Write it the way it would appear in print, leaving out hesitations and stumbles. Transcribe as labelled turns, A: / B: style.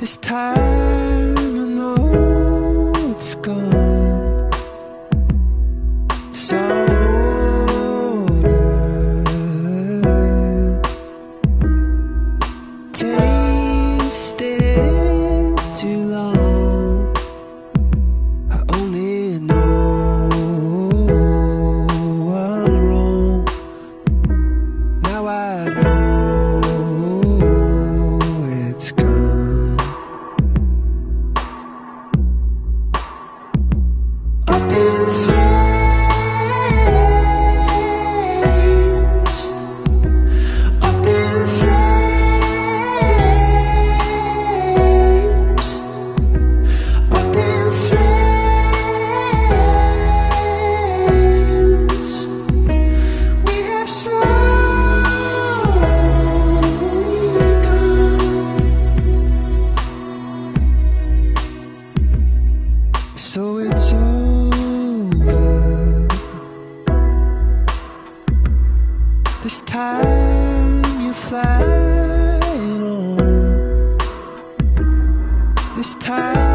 A: This time I know it's gone. It's all water. Tasted it too long. I only know I'm wrong. Now I know it's gone. Up in flames, up in flames, up in flames. We have slowly gone. So it's over. This time you're flying on. This time